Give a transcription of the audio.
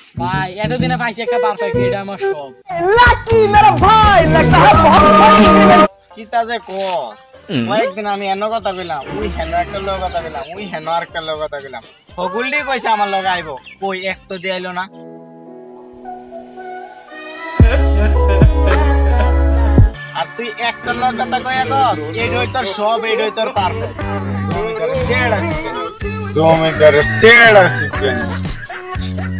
ভাই এতদিনে পাইছি একটা পারফেক্ট, এটা আমার সব। লাকি মেরা ভাই লাগতা হ্যায় বহুত কি তা যে কয়েকদিন আমি এন কথা কইলাম, উই হেন একটা লোক কথা কইলাম, উই হেন আর একটা লোক কথা কইলাম, হগুলডি কইছে আমার লগে আইবো, কই এক তো দিয়ে আইলো না। আর তুই একটা লোক কথা কইয়া কস এইডই তোর সব, এইডই তোর পারফেক্ট। জমি করে সেড়া শিখে, জমি করে সেড়া শিখে।